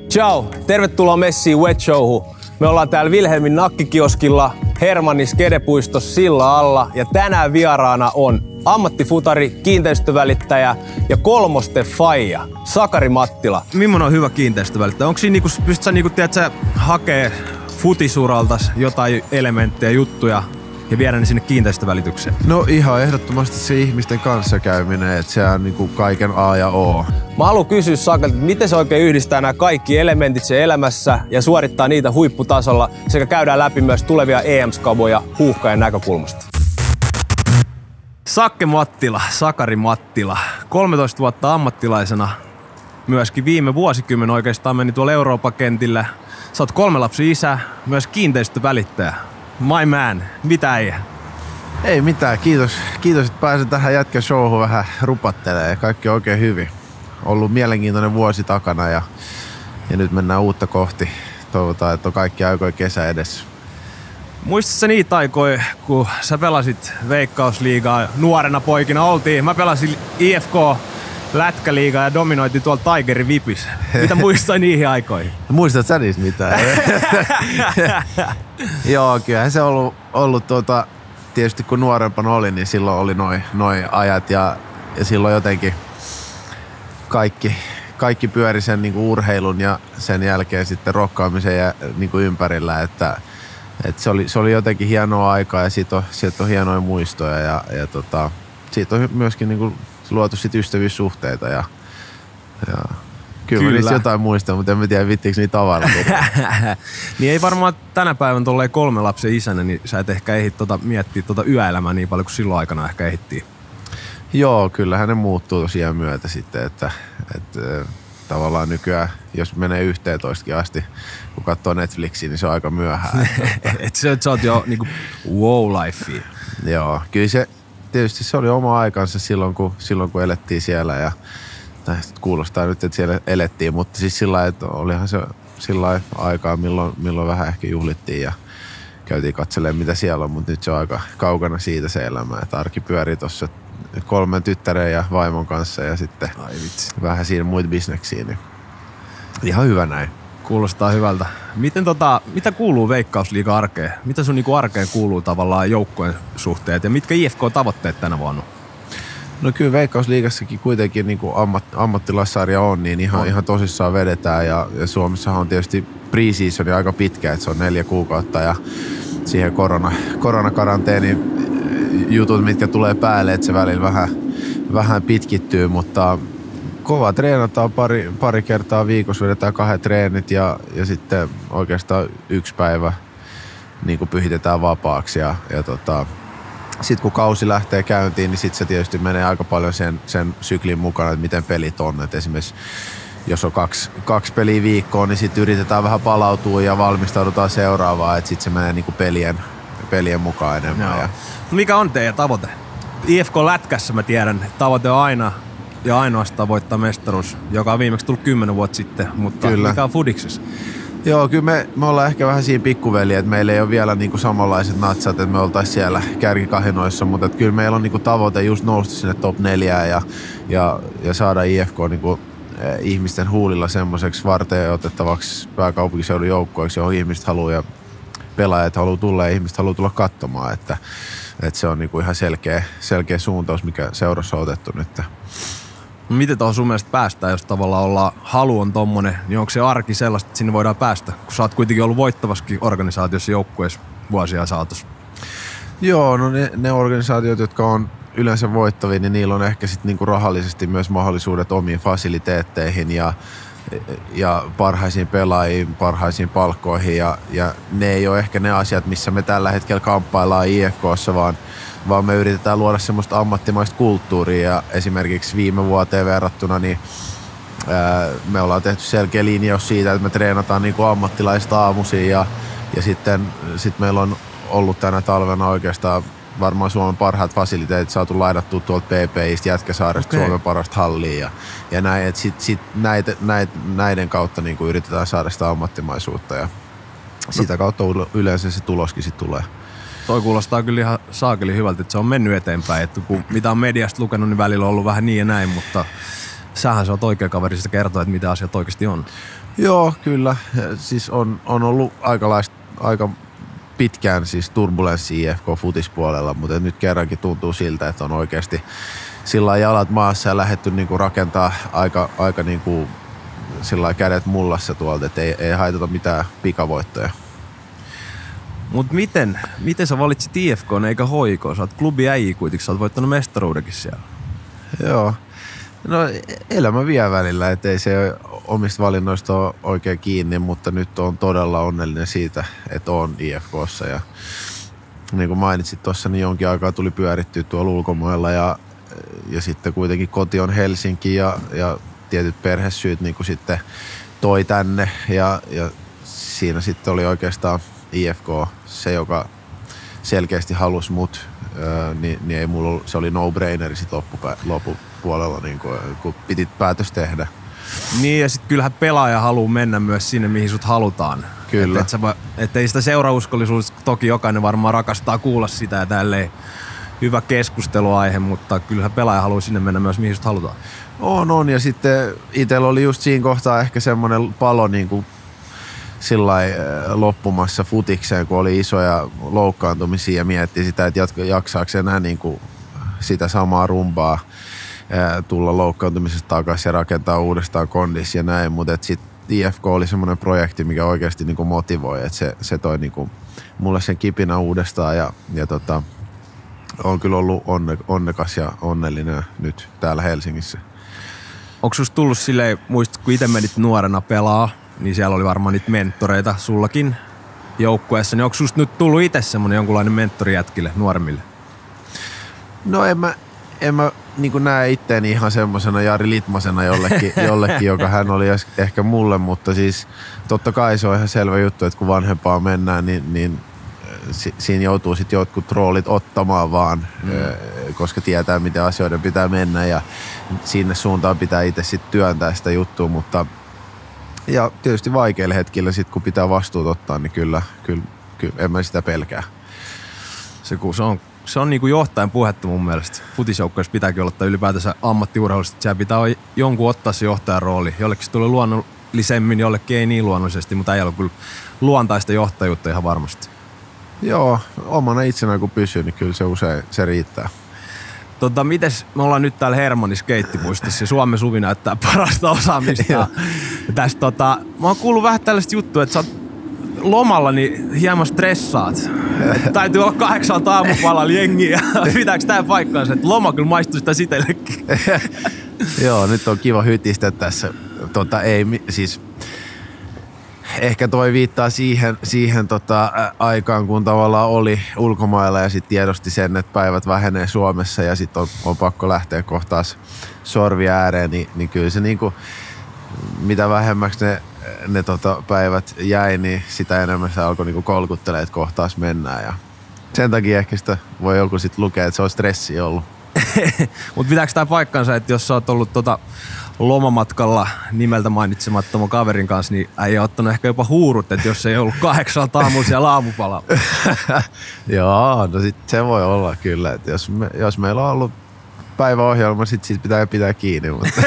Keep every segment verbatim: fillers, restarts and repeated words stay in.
Ciao! Tervetuloa messiin Wet Showhun. Me ollaan täällä Vilhelmin nakkikioskilla Hermannin Skedepuistossa silla alla ja tänään vieraana on ammattifutari, kiinteistövälittäjä ja kolmosten faija, Sakari Mattila. Millainen on hyvä kiinteistövälittäjä? Onko siinä niinku, pystyt sä niinku, tiedätkö, hakee futisuraltas jotain elementtejä, juttuja ja viedä ne sinne kiinteistövälitykseen? No ihan ehdottomasti se ihmisten kanssakäyminen, että se on niinku kaiken A ja O. Mä haluan kysyä Sakalta, että miten se oikein yhdistää nämä kaikki elementit sen elämässä ja suorittaa niitä huipputasolla sekä käydään läpi myös tulevia E M-skaboja huuhkajan näkökulmasta. Sakke Mattila, Sakari Mattila, kolmetoista vuotta ammattilaisena, myöskin viime vuosikymmen oikeastaan meni tuolla Euroopan kentillä. Sä oot kolme lapsi isä, myös kiinteistövälittäjä. My man, mitä ei? Ei mitään, kiitos, kiitos että pääsin tähän jätkä showhun vähän rupattelemaan. Kaikki on oikein hyvin. Ollut mielenkiintoinen vuosi takana ja, ja nyt mennään uutta kohti. Toivotaan, että on kaikki aikoja kesä edessä. Muistatko niitä aikoja, kun sä pelasit Veikkausliigaa nuorena poikina? Oltiin, mä pelasin I F K Lätkäliigaa ja dominoitiin tuolla Tigerin Vipissä. Mitä muistat niihin aikoihin? Muistat sä niistä mitään? Joo, kyllähän se on ollut, ollut tuota, tietysti kun nuorempana oli, niin silloin oli noin noi ajat ja, ja silloin jotenkin kaikki, kaikki pyöri sen niinku urheilun ja sen jälkeen sitten rokkaamisen ja, niinku ympärillä, että et se, oli, se oli jotenkin hienoa aikaa ja siitä on, siitä on hienoja muistoja ja, ja tota, siitä on myöskin niinku luotu sit ystävyyssuhteita ja, ja kyllä, kyllä. Niistä jotain muistaa, mutta en mä tiedä vittiinkö niitä avalla. Niin ei varmaan tänä päivänä tolleen kolme lapsen isänä, niin sä et ehkä ehdi tota, miettiä tota yöelämää niin paljon kuin silloin aikana ehkä ehdittiin. Joo, kyllähän ne muuttuu tosiaan myötä sitten, että, että tavallaan nykyään, jos menee yhteentoistakin asti, kun katsoo Netflixiä, niin se on aika myöhään. Et sä, sä oot jo niinku wow lifea. Joo, kyllä se, tietysti se oli oma aikansa silloin, kun, silloin, kun elettiin siellä ja kuulostaa nyt, että siellä elettiin, mutta siis sillä lailla, että olihan se sillä aikaa, milloin, milloin vähän ehkä juhlittiin ja käytiin katselemaan, mitä siellä on, mutta nyt se on aika kaukana siitä se elämä, että arki pyörii tuossa kolmen tyttären ja vaimon kanssa ja sitten ai vitsi, vähän siinä muita bisneksiä, niin ihan hyvä näin. Kuulostaa hyvältä. Miten tota, mitä kuuluu Veikkausliigan arkeen? Mitä sun niinku arkeen kuuluu tavallaan joukkojen suhteet ja mitkä I F K-tavoitteet tänä vuonna? No kyllä Veikkausliigassakin kuitenkin niin kuin ammat, ammattilaissarja on, niin ihan, on. ihan tosissaan vedetään ja, ja Suomessahan on tietysti pre-season aika pitkä, että se on neljä kuukautta ja siihen korona, koronakaranteenin jutut, mitkä tulee päälle, että se välillä vähän, vähän pitkittyy, mutta kova treenataan pari, pari kertaa viikossa, vedetään kahdet treenit ja, ja sitten oikeastaan yksi päivä niin kuin pyhitetään vapaaksi ja, ja tota, sitten kun kausi lähtee käyntiin, niin sitten se tietysti menee aika paljon sen, sen syklin mukana, että miten pelit on. Et esimerkiksi jos on kaksi, kaksi peliä viikkoon, niin sitten yritetään vähän palautua ja valmistaudutaan seuraavaan, että sitten se menee niinku pelien, pelien mukaan enemmän. Ja mikä on teidän tavoite? I F K-lätkässä mä tiedän, tavoite on aina ja ainoastaan voittaa mestaruus, joka on viimeksi tullut kymmenen vuotta sitten, mutta kyllä. Mikä on fudiksessa? Joo, kyllä me, me ollaan ehkä vähän siinä pikkuveli, että meillä ei ole vielä niinku samanlaiset natsat, että me oltaisiin siellä kärkikahinoissa, mutta että kyllä meillä on niinku tavoite just nousta sinne top neljään ja, ja, ja saada I F K niinku, eh, ihmisten huulilla semmoiseksi varten otettavaksi pääkaupunkiseudun joukkoiksi, johon ihmiset haluaa ja pelaajat haluaa tulla ja ihmiset haluaa tulla katsomaan, että, että se on niinku ihan selkeä, selkeä suuntaus, mikä seurassa on otettu nyt. Miten tuohon sun mielestä päästään, jos tavallaan ollaan, halu on tommonen, niin onko se arki sellaista, että sinne voidaan päästä? Kun sä oot kuitenkin ollut voittavaskin organisaatiossa joukkueessa vuosia saatossa. Joo, no ne, ne organisaatiot, jotka on yleensä voittavia, niin niillä on ehkä sitten niinku rahallisesti myös mahdollisuudet omiin fasiliteetteihin ja, ja parhaisiin pelaajiin, parhaisiin palkkoihin. Ja, ja ne ei ole ehkä ne asiat, missä me tällä hetkellä kamppaillaan I F K:ssa, vaan vaan me yritetään luoda semmoista ammattimaista kulttuuria ja esimerkiksi viime vuoteen verrattuna niin ää, me ollaan tehty selkeä linjaus siitä, että me treenataan niin kuin ammattilaista aamuisin ja, ja sitten sit meillä on ollut tänä talvena oikeastaan varmaan Suomen parhaat fasiliteetit saatu laidattua tuolta P P I:stä Jätkäsaaresta okay. Suomen parasta halliin ja, ja näin, että sit, sit näitä, näitä, näiden kautta niin kuin yritetään saada sitä ammattimaisuutta ja sitä kautta yleensä se tuloskin sit tulee. Toi kuulostaa kyllä ihan saakeli hyvältä, että se on mennyt eteenpäin. Että kun mitä on mediasta lukenut, niin välillä on ollut vähän niin ja näin, mutta sähän sä oot oikea kaveri sitä kertoa, että mitä asiat oikeasti on. Joo, kyllä. Siis on, on ollut aika, aika pitkään siis turbulenssi I F K-futispuolella, mutta nyt kerrankin tuntuu siltä, että on oikeasti sillä jalat maassa ja lähdetty niinku rakentaa aika, aika niinku sillä kädet mullassa tuolta, että ei, ei haitata mitään pikavoittoja. Mut miten, miten sä valitsit I F K:n eikä H I K? Sä oot klubi äijä kuitenkin, sä oot voittanut mestaruudenkin siellä. Joo. No elämä vie välillä, ettei se omista valinnoista ole oikein kiinni, mutta nyt on todella onnellinen siitä, että on I F K:ssa. Ja niin kuin mainitsit tuossa, niin jonkin aikaa tuli pyörittyä tuolla ulkomailla ja, ja sitten kuitenkin koti on Helsinki ja, ja tietyt perhesyyt niin kuin sitten toi tänne ja, ja siinä sitten oli oikeastaan I F K se, joka selkeästi halusi mut, ää, niin, niin ei mulla, se oli no-braineri sit loppupä, loppupuolella, niin kun, kun piti päätös tehdä. Niin ja sit kyllähän pelaaja haluaa mennä myös sinne, mihin sut halutaan. Kyllä. Että et et ei sitä seurauskollisuus, toki jokainen varmaan rakastaa kuulla sitä ja tälleen hyvä keskusteluaihe, mutta kyllähän pelaaja haluaa sinne mennä myös, mihin sut halutaan. On, on. Ja sitten itsellä oli just siinä kohtaa ehkä semmoinen palo niin kuin sillai loppumassa futikseen, kun oli isoja loukkaantumisia ja mietti sitä, että jaksaako enää niin kuin sitä samaa rumbaa tulla loukkaantumisesta takaisin ja rakentaa uudestaan kondissa ja näin, mutta sitten I F K oli semmoinen projekti, mikä oikeasti niin kuin motivoi, että se, se toi niin kuin mulle sen kipinä uudestaan ja, ja tota, on kyllä ollut onne, onnekas ja onnellinen nyt täällä Helsingissä. Onko susta tullut silleen, muistat kun itse menit nuorena pelaa, niin siellä oli varmaan niitä mentoreita sullakin joukkueessa, niin onko susta nyt tullut itse semmoinen jonkunlainen mentori jätkille, nuoremmille? No en mä, en mä niin kuin näe itteeni ihan semmosena Jari Litmasena jollekin, jollekin, joka hän oli ehkä mulle, mutta siis totta kai se on ihan selvä juttu, että kun vanhempaa mennään, niin, niin si, siinä joutuu sitten jotkut roolit ottamaan vaan, mm. koska tietää, miten asioiden pitää mennä ja sinne suuntaan pitää itse sitten työntää sitä juttua, mutta ja tietysti vaikeilla hetkillä sit, kun pitää vastuut ottaa, niin kyllä, kyllä, kyllä en mä sitä pelkää. Se, se on, se on niin kuin johtajan puhetta mun mielestä. Futisjoukkoissa pitääkin olla ylipäätänsä ammattiurheilusta, että siellä pitää jonkun ottaa se johtajan rooli. Jollekin se tulee luonnollisemmin, jollekin ei niin luonnollisesti, mutta ei ole kyllä luontaista johtajuutta ihan varmasti. Joo, omana itsenä kun pysyy, niin kyllä se usein se riittää. Tota, mites, me ollaan nyt täällä Hermannin skeittipuistossa ja Suomen Suvi näyttää parasta osaamista. ja tästä, tota, mä oon kuullut vähän tällaista juttua, että sä oot lomalla niin hieman stressaat. Täytyy olla kahdeksalta aamupalalla jengiä. Pitääkö tää paikkaansa, että loma kyllä maistuu sitä sitellekin? Joo, nyt on kiva hytistä tässä. Tota, ei, siis ehkä toi viittaa siihen, siihen tota, aikaan, kun tavallaan oli ulkomailla ja sitten tiedosti sen, että päivät vähenee Suomessa ja sitten on, on pakko lähteä kohtaan sorvi ääreen, niin, niin kyllä se niinku, mitä vähemmäksi ne, ne tota, päivät jäi, niin sitä enemmän se alkoi niinku kolkuttelemaan, että kohtaas mennään. Ja sen takia ehkä sitä voi joku sitten lukea, että se on stressi ollut. Mutta pitääkö tää paikkansa, että jos sä oot ollut tota lomamatkalla nimeltä mainitsemattoman kaverin kanssa, niin ei ole ottanut ehkä jopa huurut, että jos ei ollut kahdeksalta aamulla siellä aamupalalla. Joo, no sit se voi olla kyllä, että jos, me, jos meillä on ollut päiväohjelma, sit siitä pitää pitää kiinni. Mutta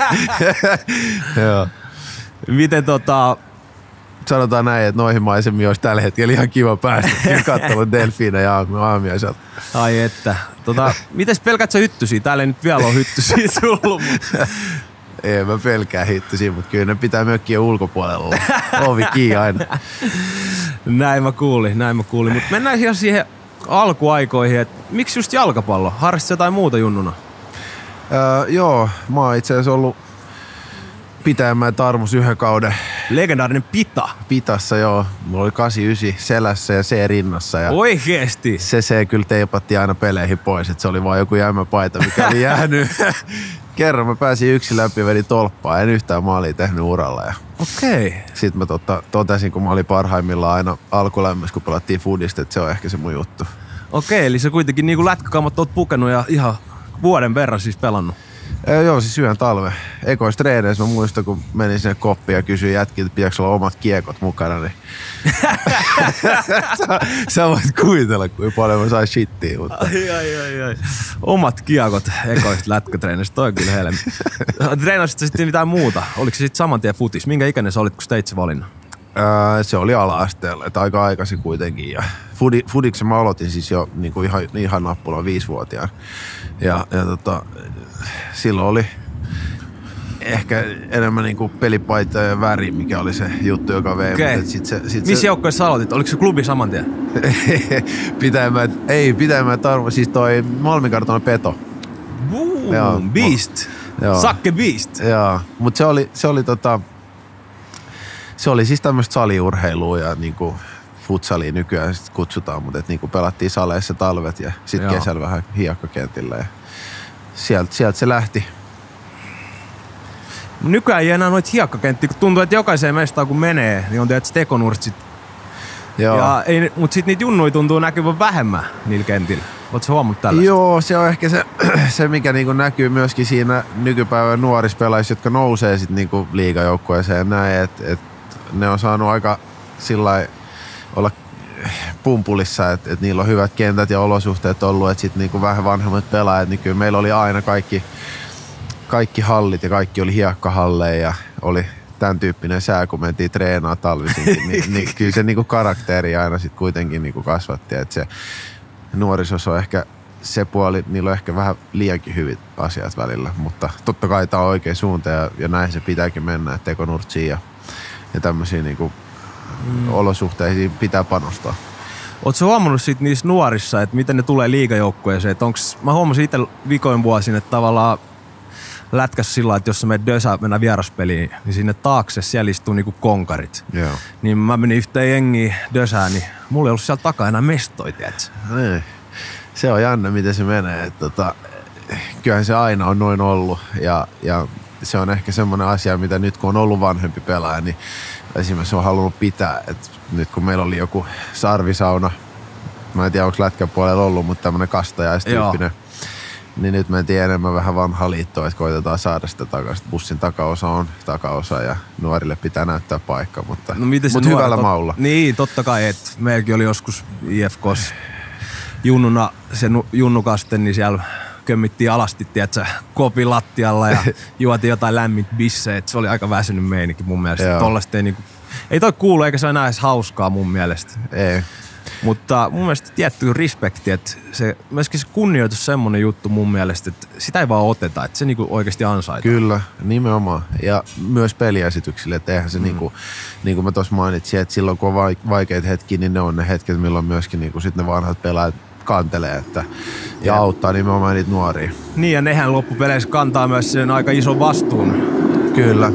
joo. Miten tota... Sanotaan näin, että noihin maisemiin olisi tällä hetkellä ihan kiva päästä katsomaan delfiinejä ja aamiaiselta. Ai että. Tota, mites pelkät sä hyttysiä? Täällä ei nyt vielä ole hyttysiä tullut. Mutta... Ei mä pelkää hyttysiä, mutta kyllä ne pitää mökkien ulkopuolella olla. Ovi kiinni aina. Näin mä kuulin, näin mä kuulin. Mutta mennään ihan siihen alkuaikoihin, että miksi just jalkapallo? Harrastit jotain muuta junnuna? Öö, joo, mä oon itse asiassa ollut Pitäjänmäen Tarmus yhden kauden. Legendaarinen Pita. Pitassa, joo. Mulla oli kahdeksankymmentäyhdeksän selässä ja C rinnassa. Ja oikeesti? se C kyllä teipattiin aina peleihin pois, että se oli vaan joku jämmäpaita, mikä oli jäänyt. Kerran mä pääsin yksin läpi ja vedin tolppaa. En yhtään maalia tehnyt uralla. Ja okei. Okay. Sitten mä tota, totesin, kun mä olin parhaimmillaan aina alkulämmössä, kun pelattiin foodista, että se on ehkä se mun juttu. Okei, okay, eli sä kuitenkin niin kuin lätkäkammat oot pukenut ja ihan vuoden verran siis pelannut. Ee, joo, siis yhden talven. Ekoissa treeneissä mä muistan, kun menin sinne koppiin ja kysyin jätkiltä, että pitääkö olla omat kiekot mukana, niin sä, sä voit kuvitella, kuinka paljon mä sain shittiä. Mutta... Ai, ai, ai, ai. Omat kiekot ekoista lätkätreenistä, toi on kyllä helmi. Treenasit sä sitten mitään muuta? Oliko se sitten saman tien futis? Minkä ikäinen sä olit, kun sä teit se valinnan? Öö, se oli ala-asteella, että aika aikaisin kuitenkin. Ja fudi, fudiksen mä aloitin siis jo niin kuin ihan, ihan nappulan viisivuotiaan. Ja, ja tota, silloin oli ehkä enemmän niin kuin pelipaita ja väri, mikä oli se juttu, joka vei. Okay. Sit se, sit missä se... joukkoissa aloitit? Oliko se klubi saman tien? Pitämään, ei, pitämään tarvo. Siis toi Malminkartanon Peto. Boom, joo, Beast. Joo. Sakke Beast. Joo, mutta se oli, se oli tota... Se oli siis tämmöistä saliurheilua ja niinku futsalia nykyään sit kutsutaan, mutta et niinku pelattiin saleissa talvet ja sitten kesällä vähän hiekkakentillä ja sieltä sielt se lähti. Nykyään ei enää noita hiekkakenttiä, kun tuntuu, että jokaiseen mestaan kun menee, niin on tietysti tekonurtsit. Ja ei, mutta sitten niitä junnuja tuntuu näkyvän vähemmän niillä kentillä. Ootko huomannut tällaista? Joo, se on ehkä se, se mikä niinku näkyy myöskin siinä nykypäivän nuorissa pelaajissa, jotka nousee sitten niinku liigajoukkueeseen näin, että et ne on saanut aika sillai olla pumpulissa, että et niillä on hyvät kentät ja olosuhteet ollut, että sitten niinku vähän vanhemmat pelaajat, niin kyllä meillä oli aina kaikki, kaikki hallit ja kaikki oli hiekkahalleja ja oli tämän tyyppinen sää, kun mentiin treenaa talvisinkin, niin, niin kyllä se niinku karakteri aina sitten kuitenkin niinku kasvatti, että se nuorisossa on ehkä se puoli, niillä on ehkä vähän liiankin hyvät asiat välillä, mutta totta kai tämä on oikea suunta ja, ja näin se pitääkin mennä, että tekonurtsiin ja ja tämmöisiä niinku mm. olosuhteisiin pitää panostaa. Ootko huomannut sit niissä nuorissa, että miten ne tulee liigajoukkueeseen? Onks, mä huomasin itse vikoin vuosin, että tavallaan lätkässä sillä, että jos sä menet Dösä mennä vieraspeliin, niin sinne taakse siellä istuu niinku konkarit. Joo. Niin mä menin yhteen jengiin Dösään, niin mulla ei ollut siellä takaa enää mestoja, tiiätkö? Ei. Se on jännä, miten se menee. Että tota, kyllähän se aina on noin ollut ja, ja se on ehkä semmoinen asia, mitä nyt kun on ollut vanhempi pelaaja, niin esimerkiksi on halunnut pitää. Et nyt kun meillä oli joku sarvisauna, mä en tiedä onko lätkän puolella ollut, mutta tämmöinen kastajaistyyppinen, niin nyt mä en tiedä enemmän vähän vanhaa liittoa, että koitetaan saada sitä takaisin. Bussin takaosa on takaosa ja nuorille pitää näyttää paikka, mutta, no mutta hyvällä tot... maulla. Niin, totta kai, että meilläkin oli joskus I F K:ssa junnuna se junnukasten, niin siellä kömmittiin alasti, tiedätkö, kopin lattialla ja juotiin jotain lämmintä bisseä. Se oli aika väsynyt meininki mun mielestä. Tollaista ei, niinku, ei toi kuulu, eikä se ole enää edes hauskaa mun mielestä. Ei. Mutta mun mielestä tietty respekti, että se, myöskin se kunnioitus semmonen juttu mun mielestä, että sitä ei vaan oteta, että se niinku oikeasti ansaitaan. Kyllä, nimenomaan. Ja myös peliesityksille, että eihän se mm. niinku, niin kuin mä tuossa mainitsin, että silloin kun on vaikeita hetkiä, niin ne on ne hetket, milloin myöskin niinku sit ne vanhat pelaajat kantelee että, ja, ja auttaa nimenomaan niitä nuoria. Niin ja nehän loppupeleissä kantaa myös sen aika ison vastuun. Kyllä.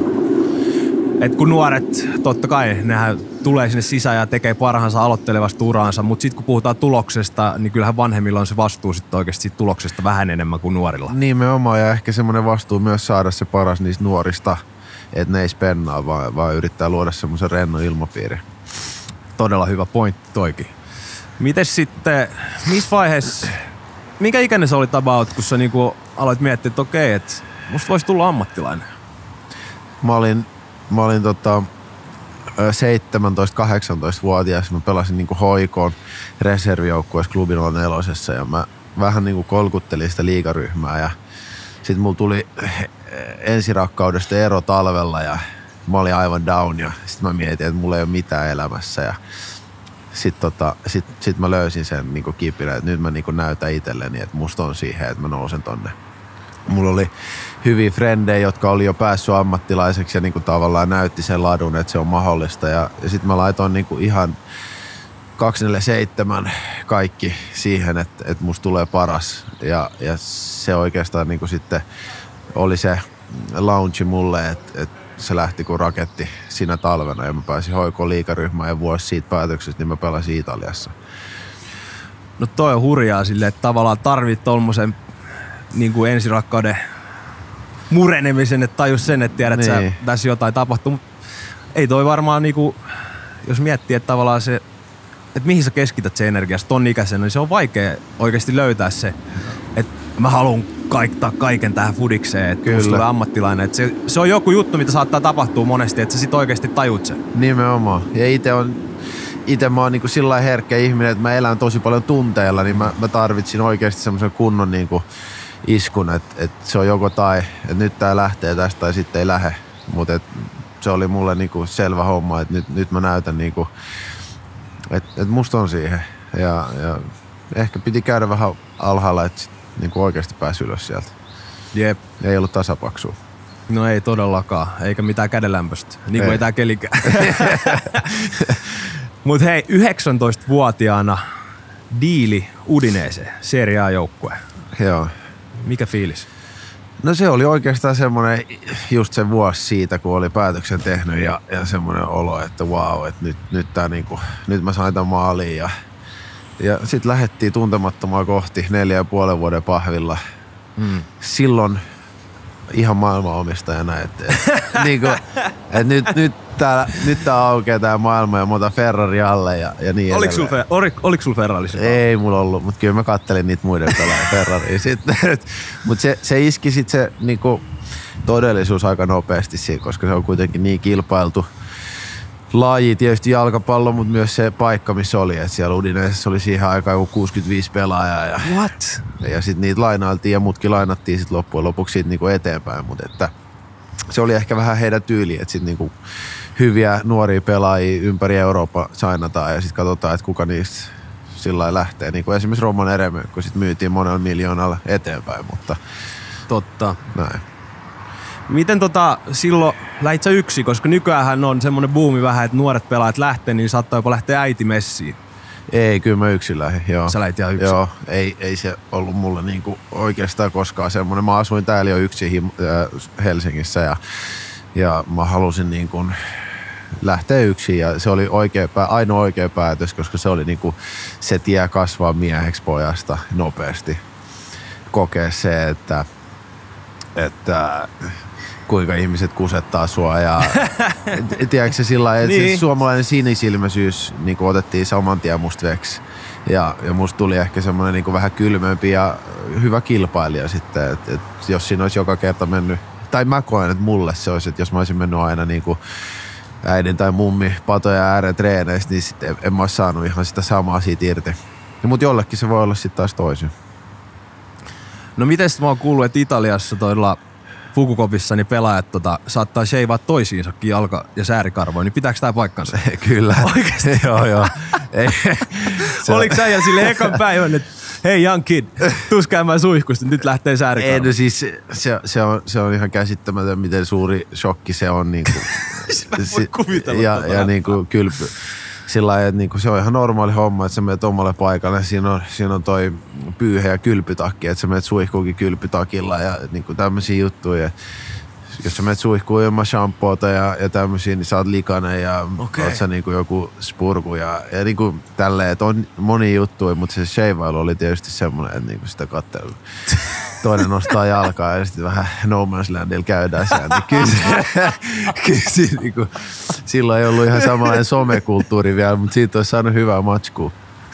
Et kun nuoret, totta kai, nehän tulee sinne sisään ja tekee parhaansa aloittelevasta uraansa, mutta sitten kun puhutaan tuloksesta, niin kyllähän vanhemmilla on se vastuu sitten oikeasti siitä tuloksesta vähän enemmän kuin nuorilla. Nimenomaan ja ehkä semmoinen vastuu myös saada se paras niistä nuorista, että ne ei spennaa, vaan, vaan yrittää luoda semmoisen rennon ilmapiiri. Todella hyvä pointti toikin. Mites sitten, missä vaiheessa, minkä ikäinen sä olit about, kun sä niinku aloit miettiä, että okei, että musta voisi tulla ammattilainen? Mä olin, mä olin tota, seitsemäntoista kahdeksantoista-vuotias. Mä pelasin niinku hoikoon reservijoukkueessa klubin nelosessa ja mä vähän niinku kolkuttelin sitä liigaryhmää ja sit mulla tuli ensirakkaudesta ero talvella ja mä olin aivan down ja sit mä mietin, että mulla ei ole mitään elämässä ja Sitten tota, sit, sit mä löysin sen niinku kipinä, että nyt mä niinku näytän itselleni, että musta on siihen, että mä nousen tonne. Mulla oli hyviä frendejä, jotka oli jo päässyt ammattilaiseksi ja niinku tavallaan näytti sen ladun, että se on mahdollista. Ja, ja sit mä laitoin niinku ihan kaksikymmentäseitsemän kaikki siihen, että, että musta tulee paras. Ja, ja se oikeastaan niinku sitten oli se launchi mulle, että, että se lähti kuin raketti siinä talvena ja mä pääsin hoikoon liigaryhmään ja vuosi siitä päätöksestä, niin mä pelasin Italiassa. No toi on hurjaa silleen, että tavallaan tarvit tommosen niin kuin ensirakkauden murenemisen, että tajus sen, että tiedät, että niin. Tässä jotain tapahtuu. Mut ei toi varmaan niinku, jos miettii, että tavallaan se, että mihin sä keskität se energiasta ton ikäisenä, niin se on vaikea oikeasti löytää se, että mä haluan kaiktaa kaiken tähän fudikseen, että Kyllä. tulee ammattilainen. Että se, se on joku juttu, mitä saattaa tapahtua monesti, että sä sit oikeasti tajut sen. Nimenomaan. Ja ite on, ite mä oon niinku sillä herkkä ihminen, että mä elän tosi paljon tunteilla, niin mä, mä tarvitsin oikeasti semmoisen kunnon niinku iskun, että et se on joko tai, että nyt tää lähtee tästä tai sitten ei lähde. Mutta se oli mulle niinku selvä homma, että nyt, nyt mä näytän niinku, että et musta on siihen. Ja, ja ehkä piti käydä vähän alhaalla, että niinku oikeasti pääsi ylös sieltä. Jep. Ei ollut tasapaksua. No ei todellakaan, eikä mitään kädenlämpöstä, niin kuin ei, ei tää kelikään. Mut hei, yhdeksäntoistavuotiaana diili Udineeseen, Serie A-joukkue. Joo. Mikä fiilis? No se oli oikeastaan semmoinen just se vuosi siitä, kun oli päätöksen tehnyt ja, ja semmoinen olo, että vau, että nyt, nyt, tää niinku, nyt mä sain tämän maaliin. Ja, ja sitten lähdettiin tuntemattomaa kohti neljä ja puolen vuoden pahvilla. Mm. Silloin ihan maailmanomistajana, että et, niinku, et nyt, nyt, täällä, nyt tää aukeaa tää maailma ja mä otan Ferrari alle ja, ja niin Oliko sul, fer- oliko, oliko sul Ferrari? Ei mulla ollut, mutta kyllä mä kattelin niitä muiden pelaajia Ferraria sitten. Mutta se, se iski sitten se niinku, todellisuus aika nopeasti siihen, koska se on kuitenkin niin kilpailtu laji, tietysti jalkapallo, mutta myös se paikka, missä oli. Et siellä Udineesessa oli siihen aikaan joku kuusikymmentäviisi pelaajaa. Ja, What? Ja sitten niitä lainailtiin ja mutkin lainattiin sitten loppujen lopuksi siitä niinku eteenpäin. Mutta että se oli ehkä vähän heidän tyyli, että sitten niinku hyviä nuoria pelaajia ympäri Eurooppaa sainataan ja sitten katsotaan, että kuka niistä sillä lailla lähtee. Niin kuin esimerkiksi Roman Eremö, kun sitten myytiin monella miljoonalla eteenpäin, mutta Totta. näin. Miten tota silloin lähit sä yksi, koska nykyäänhän on semmonen buumi vähän, että nuoret pelaajat lähtee, niin saattaa jopa lähteä äiti messiin. Ei, kyllä mä yksin lähdin, joo. Sä lähit ihan yksin? Joo, ei, ei se ollut mulle niinku oikeastaan koskaan semmoinen. Mä asuin täällä jo yksin Helsingissä ja, ja mä halusin niinku lähteä yksin ja se oli oikea, ainoa oikea päätös, koska se oli niinku se tie kasvaa mieheksi pojasta nopeasti. Kokea se, että, että kuinka ihmiset kusettaa sua ja tiedätkö se sillä lailla, että niin. Suomalainen sinisilmäisyys niin otettiin saman tien musta veksi. Ja, ja musta tuli ehkä semmoinen niin vähän kylmempi ja hyvä kilpailija sitten, että et jos siinä olisi joka kerta mennyt, tai mä koen, että mulle se olisi, että jos mä olisin mennyt aina niin kuin äidin tai mummi patoja ääreen treeneistä, niin sitten en, en mä olisi saanut ihan sitä samaa siitä irti. Ja mut jollekin se voi olla sitten taas toisin. No miten mä oon kuullut, että Italiassa toilla Fukukopissa niin pelaajat tota, saattaa sheivaa toisiinsakin jalka- ja säärikarvoja, niin pitääkö tää paikkansa? Kyllä. Oikeesti? joo, joo. Ei, se oliko sä jäl silleen ekan päivän, että hei young kid, tuus käymään suihkusta, nyt lähtee säärikarvoja? Ei, no siis se, se, on, se on ihan käsittämätön, miten suuri shokki se on. Niin kuin, voi kuvitella. Ja, ja niin kuin kylpy. Sillä lailla, että niinku se on ihan normaali homma, että sä menet omalle paikalle. Siinä on, siinä on toi pyyhe ja kylpytakki, että sä menet suihkuukin kylpytakilla ja niinku tämmöisiä juttuja. Jos sä menet suihkuun ilman shampoota ja, ja tämmöisiä, niin sä oot likainen ja okay. Oot sä niinku joku spurku ja, ja niinku tälleen, että on monia juttuja, mutta se sheivailu oli tietysti semmoinen, että niinku sitä katsoo. Toinen nostaa jalkaa ja sitten vähän No Man's Landilla käydään siellä. Niin kyllä se, kyllä se, niin kuin, silloin ei ollut ihan samanlainen somekulttuuri vielä, mutta siitä olisi saanut hyvää matskua.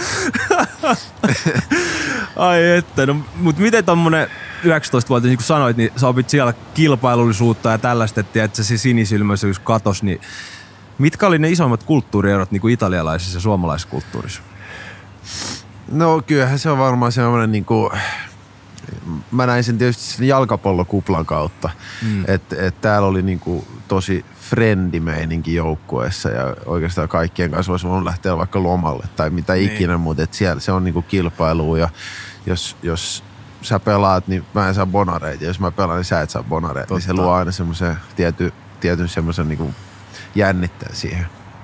Ai että, no mutta miten tommonen yhdeksäntoistavuotias, niin kuin sanoit, niin sä opit siellä kilpailullisuutta ja tällaista, että se sinisilmäisyys katos, niin mitkä oli ne isommat kulttuurierot niin kuin italialaisessa ja suomalaisessa kulttuurissa? No kyllähän se on varmaan semmoinen niin kuin mä näin sen tietysti sen jalkapallokuplan kautta, mm. että et täällä oli niinku tosi frendimeininki joukkueessa ja oikeastaan kaikkien kanssa olisi voinut lähteä vaikka lomalle tai mitä niin. ikinä, mutta et siellä se on niinku kilpailua ja jos, jos sä pelaat, niin mä en saa bonareita ja jos mä pelaan, niin sä et saa bonareita, niin se luo aina semmoisen tiety, tietyn semmoisen niinku jännitteen siihen.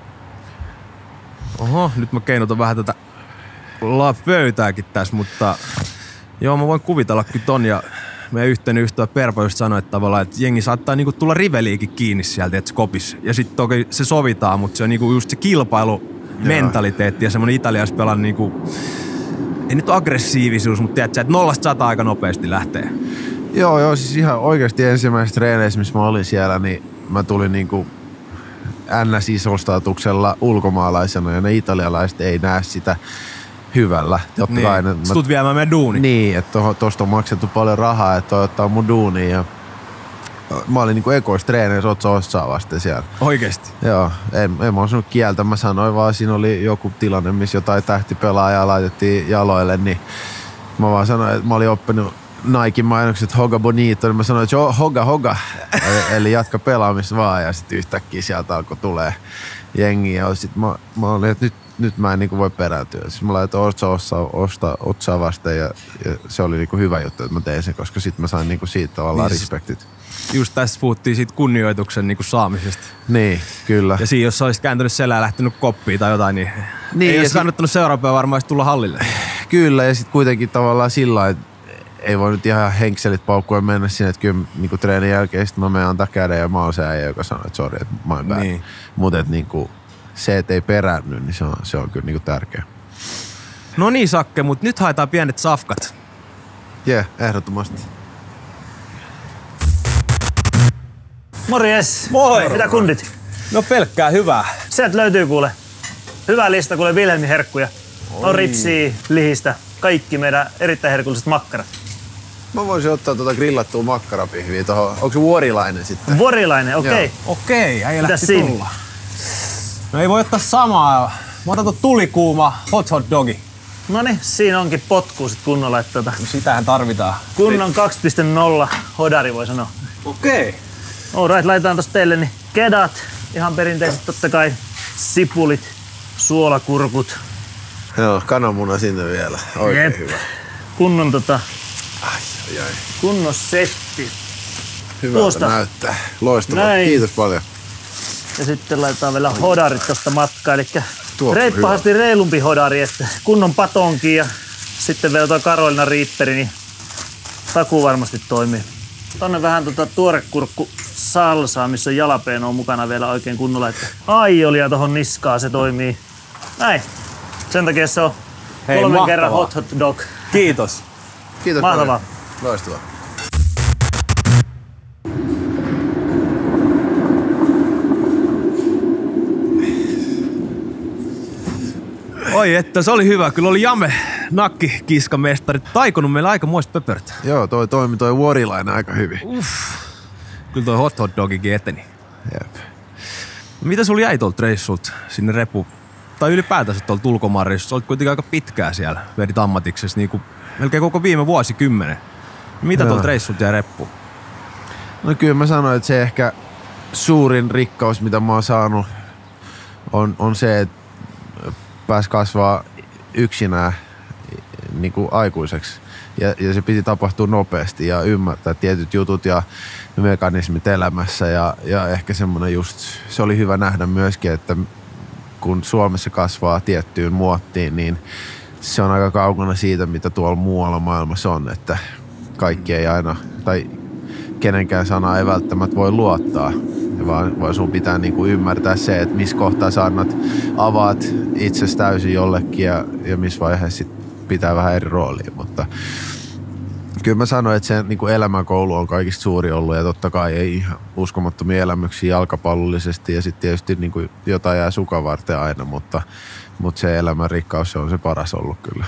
Oho, nyt mä keinotan vähän tätä pöytääkin tässä, mutta joo, mä voin kuvitella kyllä ton ja meidän yhteinen ystävä Perpo just sanoi, että tavallaan, että jengi saattaa niinku tulla riveliikin kiinni sieltä, että skopis. Ja sitten toki se sovitaan, mutta se on niinku just se kilpailumentaliteetti ja semmonen italialaispelaajan niinku, ei nyt aggressiivisuus, mutta tiedätkö, että nollasta sata aika nopeasti lähtee. Joo, joo, siis ihan oikeasti ensimmäisessä treeneissä, missä mä olin siellä, niin mä tulin niinku N S-isostatuksella ulkomaalaisena ja ne italialaiset ei näe sitä hyvällä. Totta Niin. kai, mä, Sä tulet viemään meidän duuni. Niin, että tuosta on maksettu paljon rahaa, että toi ottaa mun duuniin. Ja mä olin niinku ekoissa treeneissä otsa otsaa vasten siellä. Oikeesti? Joo, en, en mä osannut kieltä. Mä sanoin vaan, siinä oli joku tilanne, missä jotain tähtipelaajaa laitettiin jaloille, niin mä vaan sanoin, että mä olin oppinut Naikin mainokset Hoga Bonito, niin mä sanoin, että hoga hoga, eli, eli jatka pelaamista vaan, ja sitten yhtäkkiä sieltä alkoi tulee jengiä, ja sit mä, mä olin, että nyt, nyt mä en niinku voi perääntyä. Siis mä laitoin otsa otsaa, otsaa vasten, ja, ja se oli niinku hyvä juttu, että mä tein sen, koska sit mä sain niinku siitä tavallaan niin, respektit. Just tässä puhuttiin siitä kunnioituksen niinku saamisesta. Niin, kyllä. Ja siinä, jos sä olisit kääntynyt selää ja lähtenyt koppiin tai jotain, niin, niin ei olisi sit kannattanut seuraavaa varmaan tulla hallille. Kyllä, ja sitten kuitenkin tavallaan sillä että ei voi nyt ihan henkselit paukkuen mennä sinne, että kyllä niin treenin jälkeen sit mä menen antaa käden ja mä oon se äijä, joka sanoo, että sori, että mä en niin. Mutta niin se, että ei peräänny, niin se on, se on kyllä niin tärkeä. No niin, Sakke, mutta nyt haetaan pienet safkat. Jee, yeah, ehdottomasti. Morjes! Moi! Mitä kundit? No pelkkää hyvää. Sieltä löytyy kuule. Hyvä lista kuule Wilhelmin herkkuja. On ripsiä, lihistä, kaikki meidän erittäin herkulliset makkarat. Mä voisin ottaa tuota grillattua makkarapihviä tohon. Onko se vuorilainen sitten? Vuorilainen, okei. Okay. Okei, äijä lähti siinä? tulla. No ei voi ottaa samaa. Mä otan tuon tulikuuma hot hot dogi. Noniin, siinä onkin potkuu sit kunnolla. Että tota, No sitähän tarvitaan. kunnon kaksi piste nolla hodari voi sanoa. Okei. Alright, laitetaan tosta teille niin kedat. Ihan perinteiset totta kai. Sipulit, suolakurkut. Joo, kananmuna sinne vielä. Oikein Jep. hyvä. Kunnon tota, Ai, ai, ai. kunnon setti. Hyvältä Tuosta. näyttää. Loistavaa. Näin. Kiitos paljon. Ja sitten laitetaan vielä hodarit tosta matkaa. Eli Tuo on reippahasti reilumpi hodari, että kunnon patonki ja sitten vielä tuo Carolina Reaperi, niin takuu varmasti toimii. Tonne vähän tota tuorekurkku salsaa, missä on jalapeenoa mukana vielä oikein kunnolla, että aiolia tohon niskaan se toimii. Näin. Sen takia se on Hei, kolmen mahtavaa. kerran hot hot dog. Kiitos. Kiitos Mahtavaa. paljon. Loistavaa. Oi, että se oli hyvä. Kyllä oli Jame, nakki, kiskamestari, taikonut meillä aika muista pöpörtä. Joo, toi toimi toi vuorilainen aika hyvin. Uff. Kyllä toi hot hot dogikin eteni. Jep. Mitä sulla jäi tuolta reissulta sinne repu? Tai ylipäätänsä tuolta ulkomaan reissussa? Olit kuitenkin aika pitkää siellä. Vedit ammatiksessa niin kuin melkein koko viime vuosikymmenen. Mitä Joo. tuolta reissulta jäi reppuun? No kyllä mä sanoin, että se ehkä suurin rikkaus, mitä mä oon saanut, on, on se, että pääs kasvaa yksinään niin kuin aikuiseksi. Ja, ja se piti tapahtua nopeasti ja ymmärtää tietyt jutut ja mekanismit elämässä. Ja, ja ehkä semmoinen just, se oli hyvä nähdä myöskin, että kun Suomessa kasvaa tiettyyn muottiin, niin se on aika kaukana siitä, mitä tuolla muualla maailmassa on. Että kaikki ei aina, tai kenenkään sana ei välttämättä voi luottaa, vaan, vaan sun pitää niinku ymmärtää se, että missä kohtaa sä annat, avaat itsesi täysin jollekin ja, ja missä vaiheessa sit pitää vähän eri roolia. Mutta kyllä mä sanoin, että se niinku elämänkoulu on kaikista suuri ollut ja totta kai ei ihan uskomattomia elämyksiä jalkapallollisesti ja sitten tietysti niinku jotain jää sukan varten aina, mutta, mutta se elämän rikkaus se on se paras ollut kyllä.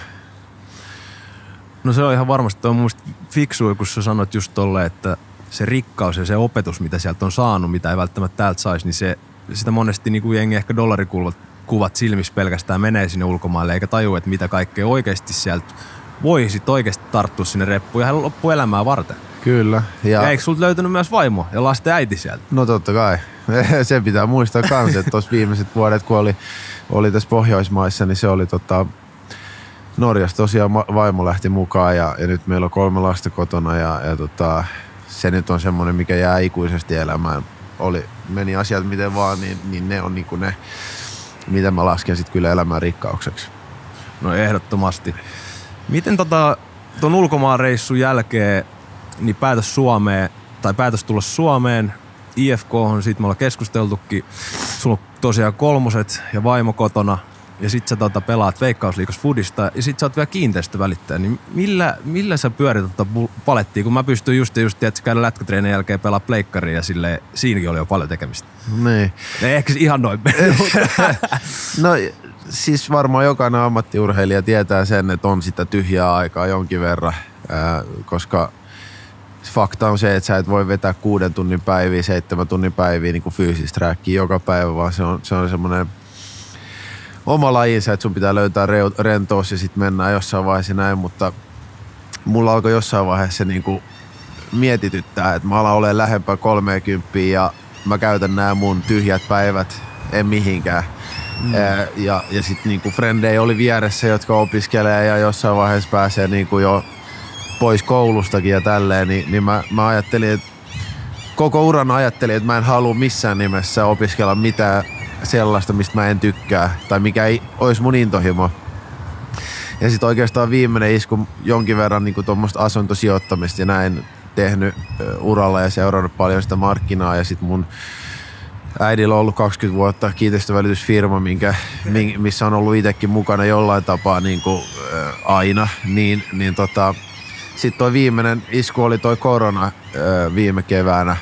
No se on ihan varmasti on mun mielestä fiksua, kun sä sanot just tolle, että se rikkaus ja se opetus, mitä sieltä on saanut, mitä ei välttämättä täältä saisi, niin se, sitä monesti niin kuin jengi ehkä dollarikuvat kuvat silmissä pelkästään menee sinne ulkomaille, eikä tajua, että mitä kaikkea oikeasti sieltä voi sit oikeasti tarttua sinne reppuun ihan loppuelämää varten. Kyllä. Ja, ja eikö sulta löytynyt myös vaimo ja lasten äiti sieltä? No totta kai. Se pitää muistaa kans, että tuossa viimeiset vuodet, kun oli, oli tässä Pohjoismaissa, niin se oli tota, Norjassa tosiaan vaimo lähti mukaan ja, ja nyt meillä on kolme lasta kotona ja, ja tota, se nyt on semmoinen, mikä jää ikuisesti elämään. Oli, meni asiat miten vaan, niin, niin ne on niinku ne, mitä mä lasken sit kyllä elämän rikkaukseksi. No ehdottomasti. Miten tota, ton ulkomaan reissun jälkeen niin päätös Suomeen, tai päätös tulla Suomeen, I F K on, siitä me ollaan keskusteltukin, sulla on tosiaan kolmoset ja vaimo kotona, ja sit sä tota pelaat Veikkausliigassa fudista, ja sit sä oot vielä kiinteistövälittäjä, niin millä, millä sä pyörit tota palettiin, kun mä pystyn just ja just, että käydä lätkätreenin jälkeen pelaa pleikkaria, ja silleen, siinäkin oli jo paljon tekemistä. Niin. Ei ehkä se ihan noin. No siis varmaan jokainen ammattiurheilija tietää sen, että on sitä tyhjää aikaa jonkin verran, ää, koska fakta on se, että sä et voi vetää kuuden tunnin päiviä, seitsemän tunnin päiviä niin kuin fyysistä räkkiä joka päivä, vaan se on, se on semmoinen oma lajinsa, että sun pitää löytää rentous ja sitten mennään jossain vaiheessa näin, mutta mulla alkoi jossain vaiheessa niin kuin mietityttää, että mä alan olemaan lähempää kolmeakymppiä ja mä käytän nämä mun tyhjät päivät en mihinkään. Mm. Ja, ja sitten niinku frendejä oli vieressä, jotka opiskelee ja jossain vaiheessa pääsee niinku jo pois koulustakin ja tälleen, niin, niin mä, mä ajattelin, että koko uran ajattelin, että mä en halua missään nimessä opiskella mitään sellaista, mistä mä en tykkää tai mikä ei olisi mun intohimo. Ja sitten oikeastaan viimeinen isku jonkin verran niinku tuommoista asuntosijoittamista ja näin tehnyt uralla ja seurannut paljon sitä markkinaa ja sitten mun äidillä on ollut kaksikymmentä vuotta kiinteistövälitysfirma, minkä, missä on ollut itsekin mukana jollain tapaa niin kuin, ä, aina. Niin, niin tota, sitten toi viimeinen isku oli toi korona ä, viime keväänä.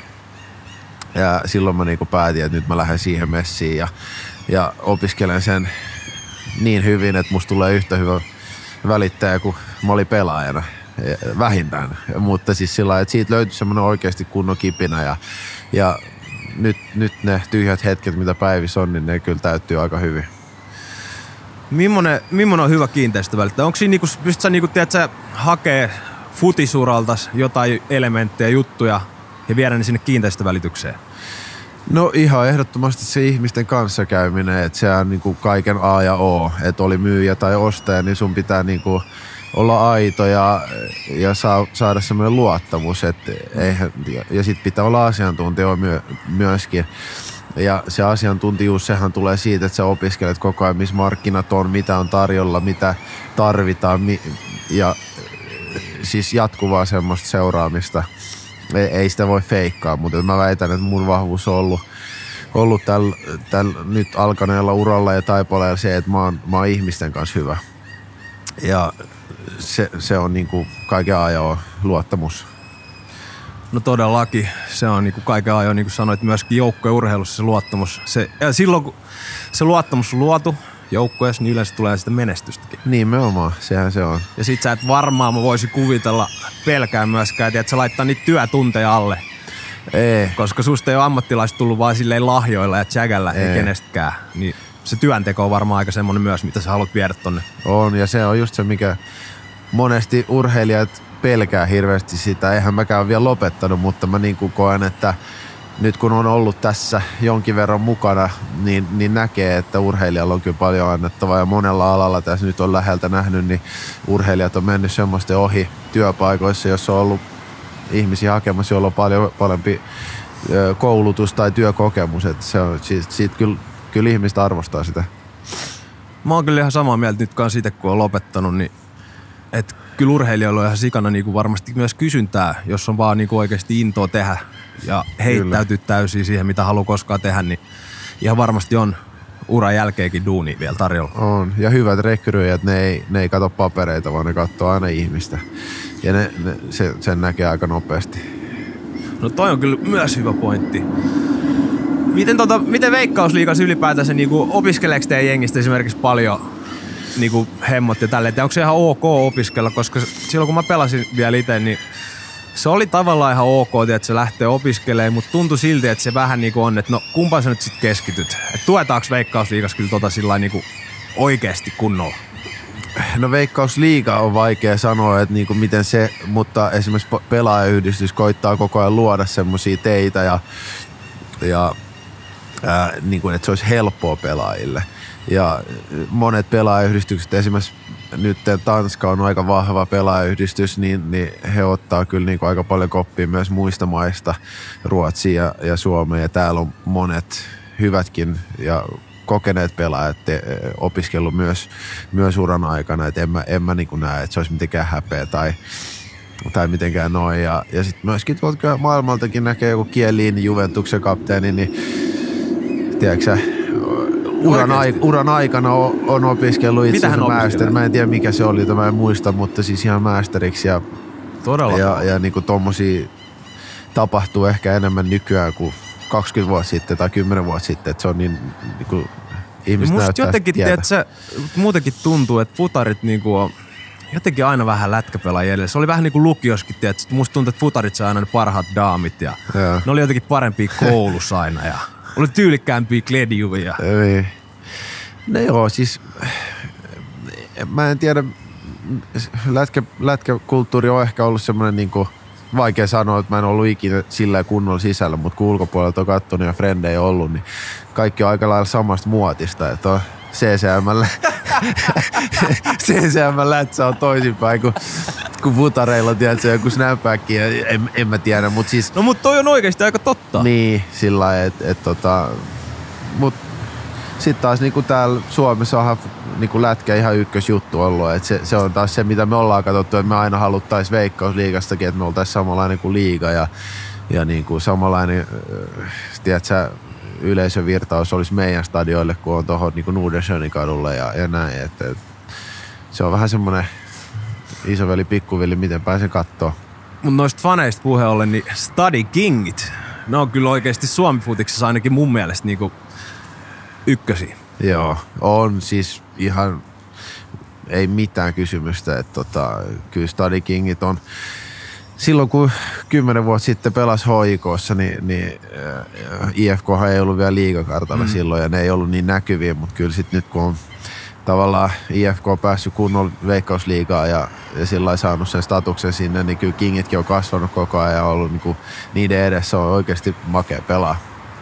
Ja silloin mä niin kuin päätin, että nyt mä lähden siihen messiin ja, ja opiskelen sen niin hyvin, että musta tulee yhtä hyvä välittäjä kuin mä olin pelaajana. Vähintään. Mutta siis sillä lailla, että siitä löytyi semmoinen oikeasti kunnon kipinä ja, ja Nyt, nyt ne tyhjät hetket, mitä päivissä on, niin ne kyllä täyttyy aika hyvin. Millainen, millainen on hyvä kiinteistövälittäjä? Onko siinä, niinku, pystyt sä niinku, tiedätkö, hakee futisuraltas jotain elementtejä, juttuja ja viedä ne sinne kiinteistövälitykseen? No ihan ehdottomasti se ihmisten kanssakäyminen, että se on niinku kaiken A ja O. Että oli myyjä tai ostaja, niin sun pitää niinku olla aito ja, ja saa, saada semmoinen luottamus. Et eihän, ja ja sit pitää olla asiantuntija myö, myöskin. Ja se asiantuntijuus, sehän tulee siitä, että sä opiskelet koko ajan, missä markkinat on, mitä on tarjolla, mitä tarvitaan. Mi, ja siis jatkuvaa semmoista seuraamista. Ei, ei sitä voi feikkaa, mutta mä väitän, että mun vahvuus on ollut, ollut tällä täl nyt alkaneella uralla ja taipaleella se, että mä oon, mä oon ihmisten kanssa hyvä. Ja se, se on niinku kaiken ajan luottamus. No todellakin. Se on niinku kaiken ajan, niin kuin sanoit, myöskin joukkueurheilussa se luottamus. Se, ja silloin kun se luottamus on luotu joukkueessa, niin yleensä tulee sitä menestystäkin. Nimenomaan, sehän se on. Ja sit sä et varmaan mä voisi kuvitella pelkää myöskään, että sä laittaa niitä työtunteja alle. Ei. Koska susta ei ole ammattilaista tullut vaan silleen lahjoilla ja tsägällä, ei kenestäkään. Niin se työnteko on varmaan aika semmonen myös, mitä sä haluat viedä tonne. On, ja se on just se, mikä monesti urheilijat pelkää hirveästi sitä. Eihän mäkään ole vielä lopettanut, mutta mä niin kuin koen, että nyt kun on ollut tässä jonkin verran mukana, niin, niin näkee, että urheilijalla on kyllä paljon annettavaa. Ja monella alalla tässä nyt on läheltä nähnyt, niin urheilijat on mennyt semmoisten ohi työpaikoissa, jossa on ollut ihmisiä hakemassa, joilla on paljon parempi koulutus tai työkokemus. Että se on, siitä, siitä kyllä, kyllä ihmiset arvostaa sitä. Mä oon kyllä ihan samaa mieltä nyt kanssa itse, kun on lopettanut, niin että kyllä urheilijoilla on ihan sikana niin kuin varmasti myös kysyntää, jos on vaan niin kuin oikeasti intoa tehdä ja heittäytyy täysin siihen, mitä haluaa koskaan tehdä, niin ihan varmasti on uran jälkeenkin duuni vielä tarjolla. On, ja hyvät rekryjät, ne ei, ne ei katso papereita, vaan ne katsoo aina ihmistä. Ja ne, ne, se, sen näkee aika nopeasti. No toi on kyllä myös hyvä pointti. Miten, tota, miten Veikkausliigassa ylipäätänsä niinku, opiskeleeko teidän jengistä esimerkiksi paljon niinku, hemmot ja tälleen? Onko se ihan ok opiskella? Koska silloin kun mä pelasin vielä itse, niin se oli tavallaan ihan ok, että se lähtee opiskelemaan, mutta tuntui silti, että se vähän niinku on, että no kumpaan sä nyt sit keskityt? Et tuetaanko Veikkausliigassa kyllä tota sillä niinku oikeasti kunnolla? No Veikkausliiga on vaikea sanoa, että niinku miten se, mutta esimerkiksi pelaajayhdistys koittaa koko ajan luoda semmosia teitä ja, ja ää, niinku, että se olisi helppoa pelaajille. Ja monet pelaajayhdistykset, esimerkiksi nyt Tanska on aika vahva pelaajayhdistys, niin, niin he ottaa kyllä niinku aika paljon koppia myös muista maista, Ruotsia ja, ja Suomea. Ja täällä on monet hyvätkin ja kokeneet pelaajat te, opiskellut myös, myös uran aikana. Et en mä, en mä niinku näe, että se olisi mitenkään häpeä tai, tai mitenkään noin. Ja, ja sitten myöskin tuolta maailmaltakin näkee joku Kielin Juventuksen kapteeni, niin tiedätkö Uran, ai, uran aikana on, on opiskellut itse asiassa master. Mä en tiedä mikä se oli, mä en muista, mutta siis ihan masteriksi. Ja, Todella. Ja, ja niinku tommosia tapahtuu ehkä enemmän nykyään kuin kaksikymmentä vuotta sitten tai kymmenen vuotta sitten. Et se on niin niinku ihmiset musta näyttää jotenkin, tietä. se muutenkin tuntuu, että futarit niinku on jotenkin aina vähän lätkäpelaajia edellä. Se oli vähän niin kuin lukioskin, että musta tuntuu, että futarit sai aina ne parhaat daamit ja Joo. ne oli jotenkin parempia koulussa aina ja oli tyylikkäämpiä kledjuvia. Ei. No joo, siis mä en tiedä, lätkä, lätkäkulttuuri on ehkä ollut semmoinen niinku, vaikea sanoa, että mä en ollut ikinä sillä kunnolla sisällä, mutta kun ulkopuolelta on kattonut ja frendejä ollut, niin kaikki on aika lailla samasta muotista, että on C C M C C M-lätsä on toisinpäin kuin, kuin futareilla on tiedätkö, joku snapback ja en, en mä tiedä, mutta siis... No mutta toi on oikeasti aika totta. Niin, sillä lailla, että et, tota... Mut sitten taas niinku täällä Suomessa onhan niinku lätkä ihan ykkösjuttu ollut, että se, se on taas se, mitä me ollaan katsottu, että me aina haluttais Veikkausliigastakin, että me oltais samanlainen kuin liiga ja, ja niinku samanlainen, tiedätkö, yleisövirtaus olisi meidän stadioille, kun on tuohon niinku Nordenskiölnin kadulle ja, ja näin. Et, et, se on vähän semmoinen isoveli, pikkuveli, miten pääsen kattoo. Mut noista faneista puheen ollen, niin Stadi Kingit, ne on kyllä oikeasti Suomi-futiksessa ainakin mun mielestä niinku ykkösiä. Joo, on siis ihan, ei mitään kysymystä, että tota, kyllä Stadi Kingit on, silloin kun kymmenen vuotta sitten pelasi H I K:ssa, niin, niin äh, I F K:han ei ollut vielä liigakartalla mm. silloin ja ne ei ollut niin näkyviä, mutta kyllä sitten nyt kun on tavallaan I F K päässyt kunnolla Veikkausliigaan ja, ja sillä lailla saanut sen statuksen sinne, niin kyllä Kingitkin on kasvanut koko ajan ja ollut niinku, niiden edessä on oikeasti makea pelaa.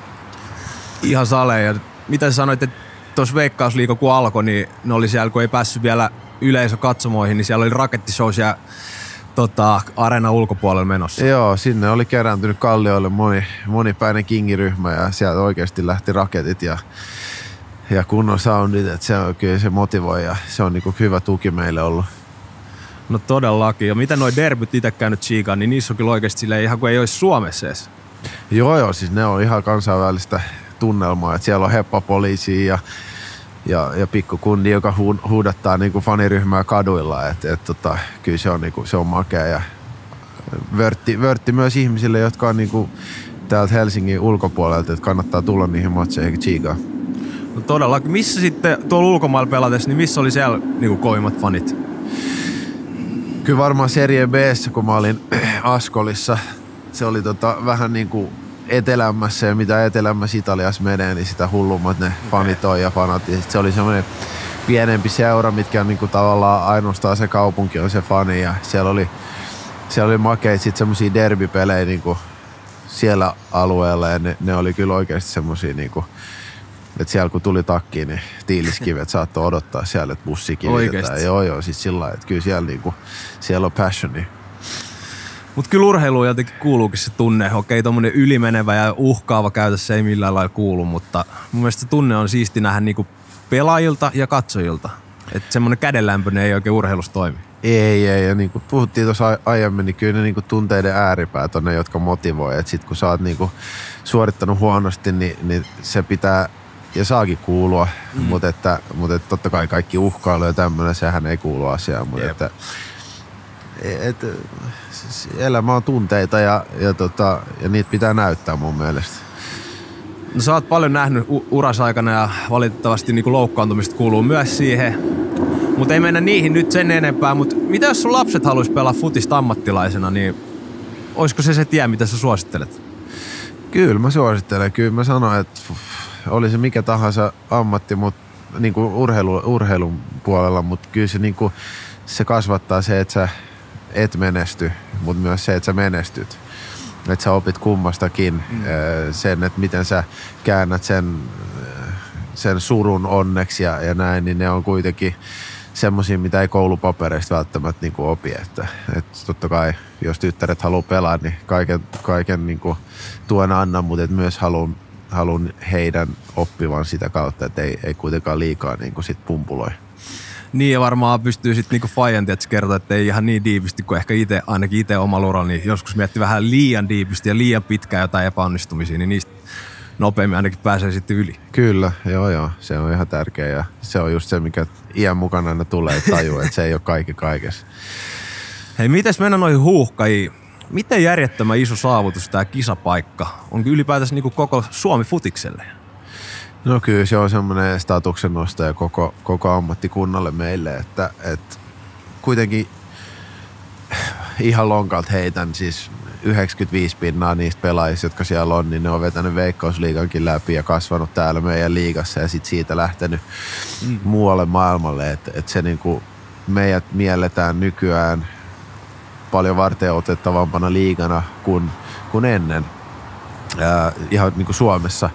Ihan sale. Ja mitä sä sanoit, että tuossa Veikkausliiga kun alkoi, niin ne oli siellä, kun ei päässyt vielä yleisökatsomoihin, niin siellä oli rakettishows ja tota, areena ulkopuolella menossa. Joo, sinne oli kerääntynyt Kallioille moni, monipäinen kingiryhmä ja sieltä oikeasti lähti raketit ja, ja kunnon soundit, että se on kyllä se motivoi ja se on niinku hyvä tuki meille ollut. No todellakin. Ja mitä noi derbyt itse käynyt chiikaan, niin niissä on kyllä oikeasti silleen ihan kuin ei olisi Suomessa edes. Joo joo, siis ne on ihan kansainvälistä tunnelmaa, että siellä on heppapoliisia ja Ja, ja pikkukundi, joka hu, huudattaa niinku faniryhmää kaduilla, että et, tota, kyllä se on, niinku, se on makea ja vörtti, vörtti myös ihmisille, jotka on niinku täältä Helsingin ulkopuolelta, että kannattaa tulla niihin matseihin chiikaan. No todellakin. Missä sitten tuolla ulkomailla pelatessa, niin missä oli siellä niinku kovimmat fanit? Kyllä varmaan Serie B:ssä, kun mä olin Askolissa, se oli tota, vähän niinku etelämmässä ja mitä etelämmässä Italiassa menee, niin sitä hullummat ne fanit on ja fanat. Ja se oli semmoinen pienempi seura, mitkä on niinku tavallaan ainoastaan se kaupunki on se fani. Ja siellä oli, siellä oli makeita sit semmosia derbypelejä niinku siellä alueella ja ne, ne oli kyllä oikeasti semmosia niinku, että siellä kun tuli takkiin, niin tiiliskivet saattoi odottaa siellä, että bussi kivitetään. Joo joo, siis sillä lailla, että kyllä siellä, niinku, siellä on passioni. Mut kyllä urheiluun jotenkin kuuluukin se tunne. Okei, tommonen ylimenevä ja uhkaava käytös se ei millään lailla kuulu, mutta mun mielestä se tunne on siisti nähdä niinku pelaajilta ja katsojilta. Että semmonen kädenlämpöinen ei oikein urheilussa toimi. Ei, ei. Ja niin kuin puhuttiin tuossa aiemmin, niin kyllä ne niin kuin tunteiden ääripäät on ne, jotka motivoi. Että sit kun sä oot niin kuin suorittanut huonosti, niin, niin se pitää ja saakin kuulua. Mm. Mutta että, mutta että totta kai kaikki uhkailu ja tämmöinen, sehän ei kuulu asiaan. Mutta että, että elämä on tunteita ja, ja, tota, ja niitä pitää näyttää mun mielestä. No sä oot paljon nähnyt u- uras aikana ja valitettavasti niin kuin loukkaantumista kuuluu myös siihen. Mutta ei mennä niihin nyt sen enempää. Mutta mitä jos sun lapset haluaisi pelaa futista ammattilaisena, niin olisiko se se tie, mitä sä suosittelet? Kyllä mä suosittelen. Kyllä mä sanon, että oli se mikä tahansa ammatti, mutta niin kuin urheilu, urheilun puolella, mutta kyllä se, niin kuin, se kasvattaa se, että sä et menesty, mutta myös se, että sä menestyt. Että sä opit kummastakin mm. sen, että miten sä käännät sen, sen surun onneksi ja, ja näin, niin ne on kuitenkin semmosia, mitä ei koulupapereista välttämättä niin kuin opi. Että, että totta kai, jos tyttäret haluaa pelaa, niin kaiken, kaiken niin kuin tuen annan, mutta myös haluan, haluan heidän oppivan sitä kautta, että ei, ei kuitenkaan liikaa niin kuin sit pumpuloi. Niin ja varmaan pystyy sitten niinku Fajan tietysti kertoa, että ei ihan niin diipisti kuin ehkä itse, ainakin itse omalla uralla, niin joskus miettii vähän liian diipisti ja liian pitkään jotain epäonnistumisia, niin niistä nopeammin ainakin pääsee sitten yli. Kyllä, joo joo, se on ihan tärkeä ja se on just se, mikä iän mukana aina tulee tajua, että se ei ole kaikki kaikessa. Hei, mites mennään noihin huuhkajiin? Miten järjettömän iso saavutus tämä kisapaikka on ylipäätänsä niinku koko Suomi-futikselle? No kyllä se on semmoinen statuksen nostaja koko, koko ammattikunnalle meille, että, että kuitenkin ihan lonkalta heitän siis yhdeksänkymmentäviisi pinnaa niistä pelaajista, jotka siellä on, niin ne on vetänyt Veikkausliigankin läpi ja kasvanut täällä meidän liigassa ja sitten siitä lähtenyt mm. muualle maailmalle. Että et se niinku meidät mielletään nykyään paljon varteenotettavampana liigana kuin, kuin ennen. Ää, ihan niinku Suomessa.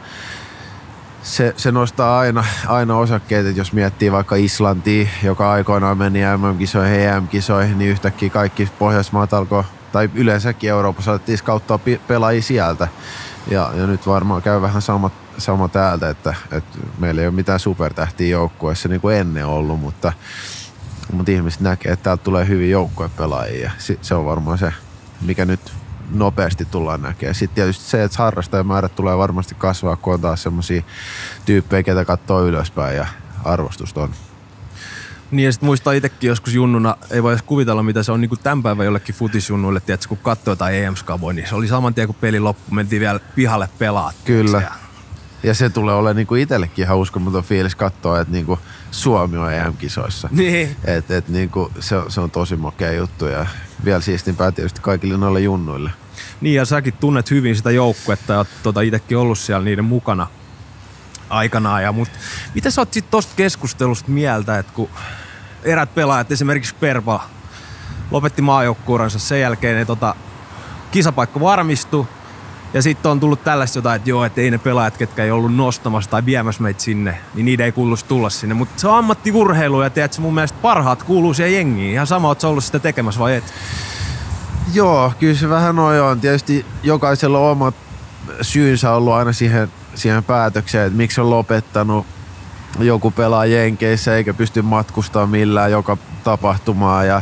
Se, se nostaa aina, aina osakkeet, että jos miettii vaikka Islantia, joka aikoinaan meni M M-kisoihin, E M-kisoihin, niin yhtäkkiä kaikki Pohjoismaat alkoi, tai yleensäkin Euroopassa alettiin skauttaa pelaajia sieltä. Ja, ja nyt varmaan käy vähän sama, sama täältä, että, että meillä ei ole mitään supertähtiä joukkueessa niin kuin ennen ollut, mutta, mutta ihmiset näkee, että täältä tulee hyvin joukkuepelaajia. Se on varmaan se, mikä nyt nopeasti tullaan näkemään. Sitten tietysti se, että harrastajamäärät tulee varmasti kasvaa, kun on taas semmosia tyyppejä, ketä katsoo ylöspäin ja arvostusta on. Niin ja sit muistaa itsekin joskus junnuna, ei voi edes kuvitella mitä se on niin kuin tämän päivän jollekin futisjunnuille, tiedätkö, kun katsoo jotain E M-skaboja, niin se oli saman tien kun peli loppu, mentiin vielä pihalle pelaa. Kyllä. Ja, ja se tulee olemaan niin kuin itsellekin ihan uskomaton fiilis katsoa, että niin kuin Suomi on E M-kisoissa. Niin. Et, et niin kuin se, se on tosi makea juttu ja vielä siistimpää tietysti kaikille noille junnuille. Niin ja säkin tunnet hyvin sitä joukkuetta ja oot tota, itsekin ollut siellä niiden mukana aikanaan. Ja, mut, mitä sä oot sit tosta keskustelusta mieltä, että kun erät pelaajat, esimerkiksi Perpa, lopetti maajoukkuuransa, sen jälkeen ne tota, kisapaikka varmistui ja sitten on tullut tällaista jotain, että joo, että ei ne pelaajat, ketkä ei ollut nostamassa tai viemässä meitä sinne, niin niiden ei kuuluisi tulla sinne. Mutta se on ammattiurheilu ja tiedätkö, mun mielestä parhaat kuuluu siihen jengiin. Ihan sama, oot sä ollut sitä tekemässä vai et? Joo, kyllä se vähän noin on. Tietysti jokaisella on omat syynsä ollut aina siihen, siihen päätökseen, että miksi on lopettanut. Joku pelaa Jenkeissä eikä pysty matkustamaan millään joka tapahtumaa ja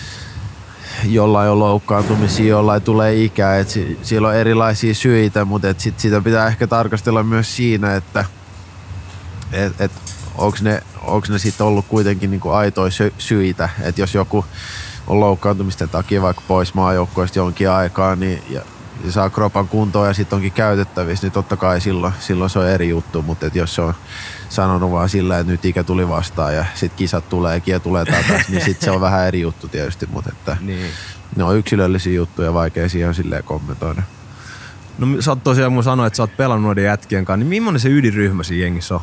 jollain on loukkaantumisia, jollain tulee ikää. Et si- siellä on erilaisia syitä, mutta et sit sitä pitää ehkä tarkastella myös siinä, että et, et onko ne, ne sitten ollut kuitenkin niinku aitoja sy- syitä. Että jos joku on loukkaantumisten takia vaikka pois maajoukkoista jonkin aikaa niin, ja, ja saa kropan kuntoon ja sitten onkin käytettävissä, niin totta kai silloin, silloin se on eri juttu. Mutta jos se on sanonut vaan sillä, että nyt ikä tuli vastaan ja sitten kisat tulee ja kie tulee takaisin, niin sitten se on vähän eri juttu tietysti. Mutta että niin. Ne on yksilöllisiä juttuja, vaikea siihen silleen kommentoida. No sä oot tosiaan mun sanoa, että sä oot pelannut noiden jätkien kanssa, niin millainen se ydinryhmä siinä jengissä on?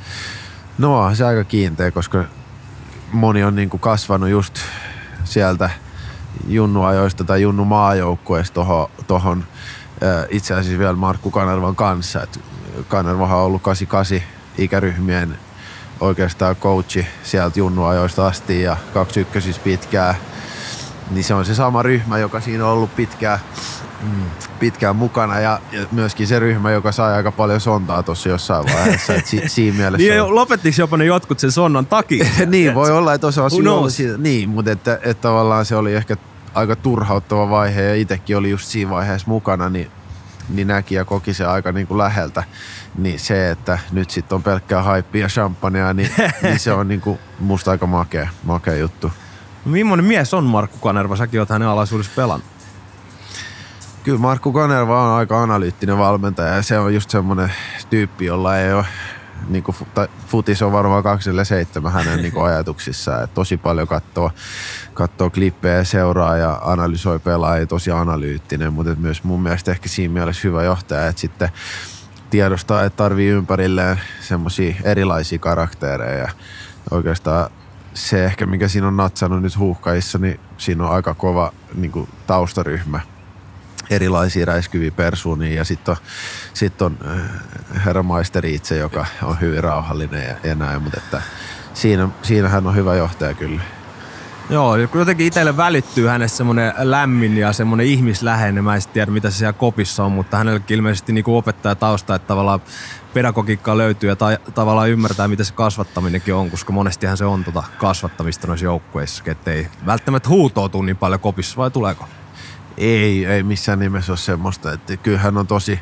No se aika kiinteä, koska moni on niinku kasvanut just sieltä junnuajoista tai junnu maajoukkueesta tohon, tohon itse asiassa vielä Markku Kanervan kanssa. Et Kanervahan on ollut kahdeksankymmentäkahdeksan ikäryhmien oikeastaan coachi sieltä junnuajoista asti ja kaksikymmentäyksi pitkään. Niin se on se sama ryhmä, joka siinä on ollut pitkään, mm, pitkään mukana ja, ja myöskin se ryhmä, joka sai aika paljon sontaa tuossa jossain vaiheessa. Et si, siinä mielessä niin on... lopettiko jopa ne jotkut sen sonnan takia? Niin, voi olla, että osa asioita oli siitä. Niin, mutta että, että tavallaan se oli ehkä aika turhauttava vaihe ja itsekin oli just siinä vaiheessa mukana, niin, niin näki ja koki se aika niin kuin läheltä. Niin se, että nyt sitten on pelkkää haippia ja champagnea, niin, niin se on niin kuin musta aika makea, makea juttu. No, millainen mies on Markku Kanerva? Säkin oot hänen alaisuudessa pelannut. Kyllä Markku Kanerva on aika analyyttinen valmentaja ja se on just semmoinen tyyppi, jolla ei ole, niin kuin, futis on varmaan kaksikymmentäseitsemän hänen niin kuin ajatuksissaan. Et tosi paljon katsoo, katsoo klippejä ja seuraa ja analysoi pelaajia, tosi analyyttinen, mutta myös mun mielestä ehkä siinä mielessä hyvä johtaja, että sitten tiedostaa, että tarvii ympärilleen semmoisia erilaisia karaktereja. Oikeastaan se ehkä, mikä siinä on natsannut nyt Huuhkajissa, niin siinä on aika kova niin kuin taustaryhmä. Erilaisia räiskyviä persuunia ja sitten on, sit on herra maisteri itse, joka on hyvin rauhallinen ja, ja näin, mutta että siinä, siinä hän on hyvä johtaja kyllä. Joo, jotenkin itselle välittyy hänessä semmoinen lämmin ja semmoinen ihmisläheinen. Mä en tiedä, mitä se siellä kopissa on, mutta hänellekin ilmeisesti niin kuin opettaja tausta, että tavallaan pedagogiikkaa löytyy ja ta- tavallaan ymmärtää, mitä se kasvattaminenkin on, koska monestihan se on tota kasvattamista noissa joukkueissa, ettei välttämättä huutoutu niin paljon kopissa, vai tuleeko? Ei, ei missään nimessä ole semmoista, että kyllähän on tosi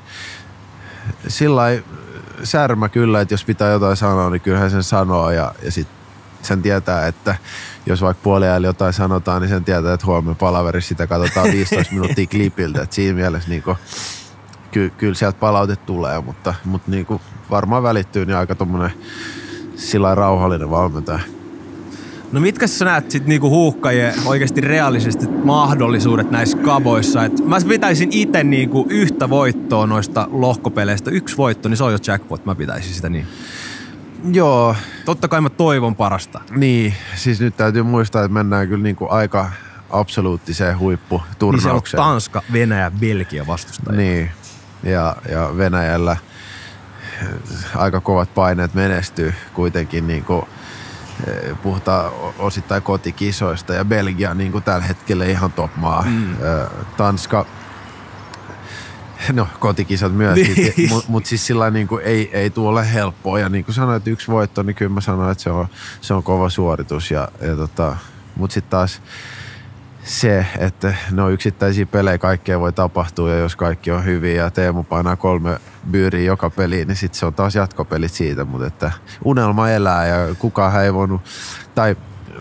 sillai särmä kyllä, että jos pitää jotain sanoa, niin kyllähän sen sanoo ja, ja sit sen tietää, että jos vaikka puoliajalla jotain sanotaan, niin sen tietää, että huomenna palaverissa sitä katsotaan viisitoista minuuttia klipiltä, että siinä mielessä niin kuin, ky, kyllä sieltä palaute tulee, mutta, mutta niin kuin varmaan välittyy niin aika tommonen sillä rauhallinen valmentaja. No mitkä sä näet sit niinku huuhkajien oikeasti realistiset mahdollisuudet näissä kaboissa? Et mä pitäisin ite niinku yhtä voittoa noista lohkopeleistä. Yksi voitto, niin se on jo jackpot. Mä pitäisin sitä niin. Joo. Totta kai mä toivon parasta. Niin, siis nyt täytyy muistaa, että mennään kyllä niinku aika absoluuttiseen huipputurnaukseen. Niin se on Tanska, Venäjä, Belgia vastustajia. Niin, ja, ja Venäjällä aika kovat paineet menestyy kuitenkin niinku, puhutaan osittain kotikisoista ja Belgia niin kuin tällä hetkellä ihan top-maa. Mm. Tanska, no kotikisat myös, niin. mutta mut siis sillä niin kuin ei, ei tule ole helppoa. Ja niin kuin sanoin, että yksi voitto, niin kyllä mä sanoin, että se on, se on kova suoritus. Ja, ja tota, mutta sitten taas se, että ne on yksittäisiä pelejä, kaikkea voi tapahtua ja jos kaikki on hyviä ja Teemu painaa kolme byyriä joka peliin, niin sitten se on taas jatkopelit siitä, mutta että unelma elää ja kukaan ei voinut, tai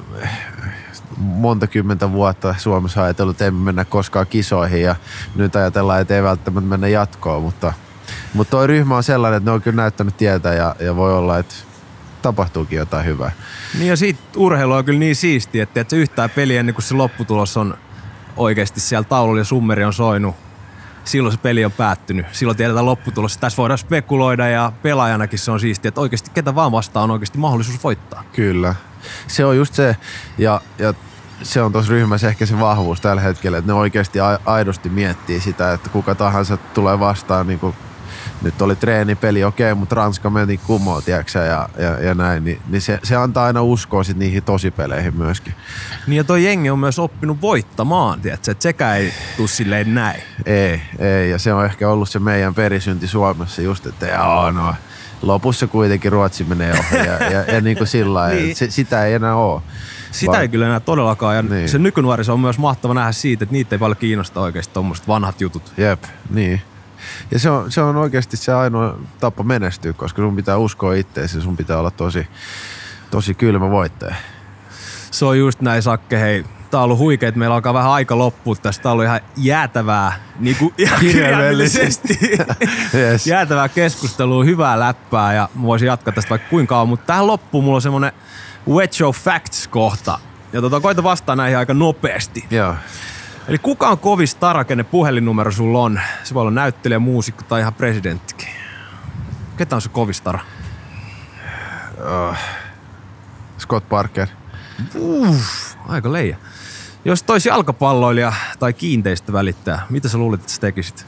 monta kymmentä vuotta Suomessa ajatellut, että emme mennä koskaan kisoihin ja nyt ajatellaan, että ei välttämättä mennä jatkoon, mutta, mutta toi ryhmä on sellainen, että ne on kyllä näyttänyt tietä ja, ja voi olla, että tapahtuukin jotain hyvää. Niin ja siitä urheilu on kyllä niin siistiä, että, että se yhtään peliä ennen kuin se lopputulos on oikeasti siellä taululla ja summeri on soinut. Silloin se peli on päättynyt. Silloin tiedetään lopputulos. Tässä voidaan spekuloida ja pelaajanakin se on siistiä, että oikeasti ketä vaan vastaan on oikeasti mahdollisuus voittaa. Kyllä. Se on just se ja, ja se on tuossa ryhmässä ehkä se vahvuus tällä hetkellä, että ne oikeasti aidosti miettii sitä, että kuka tahansa tulee vastaan niin kuin nyt oli treenipeli, okei, okay, mutta Ranska meni kumoon, tiedätkö, ja, ja, ja näin, niin, niin se, se antaa aina uskoa sit niihin tosipeleihin myöskin. Niin ja toi jengi on myös oppinut voittamaan, tiedätkö, että sekä ei tuu silleen näin. Ei, ei, ja se on ehkä ollut se meidän perisynti Suomessa just, että joo, no, lopussa kuitenkin Ruotsi menee ohi, ja, ja, ja niin kuin sillä lailla, niin. se, sitä ei enää ole. Sitä Va- ei kyllä enää todellakaan, ja niin. Se nykynuoriso on myös mahtava nähdä siitä, että niitä ei paljon kiinnosta oikeasti tommoset vanhat jutut. Jep, niin. Ja se on, se on oikeasti se ainoa tapa menestyä, koska sun pitää uskoa itseesi ja sun pitää olla tosi, tosi kylmä voittaja. Se on just näin, Sakke. Hei, tää on ollut huikea, että meillä alkaa vähän aika loppua tästä. Tää on ollut ihan jäätävää, niin kuin ihan kirjaimellisesti. Yes. Jäätävää keskustelua, hyvää läppää ja mä voisin jatkaa tästä vaikka kuinka kauan. Mutta tähän loppuun mulla on semmonen Wet Show Facts-kohta. Ja tota, koita vastaa näihin aika nopeasti. Joo. Eli kuka on kovin stara, kenen puhelinnumero sulla on? Se voi olla näyttelijä, muusikko tai ihan presidenttikin. Ketä on se kovin stara? Uh, Scott Parker. Uff, aika leijä. Jos toisi jalkapalloilija tai kiinteistövälittäjä, mitä sä luulit, että sä tekisit?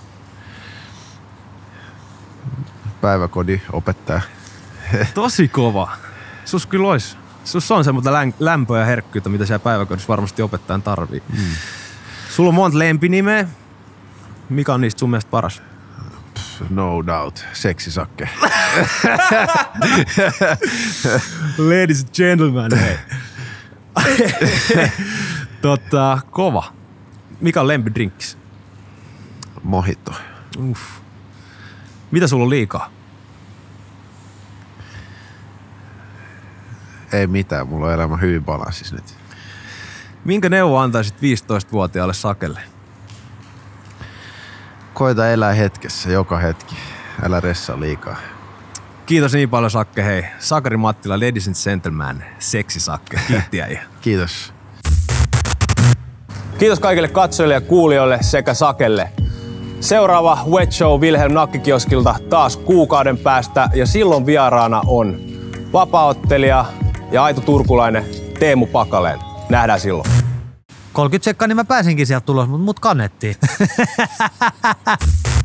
Päiväkodin opettaja. Tosi kova. Sus kyllä ois. Sus on semmoista lämpöä ja herkkyyttä, mitä siellä päiväkodissa varmasti opettajan tarvii. Mm. Sulla on monta lempinimeä. Mikä on niistä sun mielestä paras? No doubt. Seksisakke. Ladies and gentlemen, hei. tota, kova. Mikä on lempidrinks? Mojito. Uff. Mitä sulla on liikaa? Ei mitään, mulla on elämä hyvin balanssissa nyt. Minkä neuvo antaisit viisitoistavuotiaalle Sakelle? Koita elää hetkessä, joka hetki. Älä ressaa liikaa. Kiitos niin paljon, Sakke. Hei, Sakari Mattila, ladies and gentlemen, seksisakke. Kiitti äijä. Kiitos. Kiitos kaikille katsojille ja kuulijoille sekä Sakelle. Seuraava Wet Show Wilhelm Nakkikioskilta taas kuukauden päästä ja silloin vieraana on vapaaottelija ja aito turkulainen Teemu Pakalén. Nähdään silloin. kolmekymmentä sekkaa, niin mä pääsinkin sieltä tulos, mutta mut kannettiin.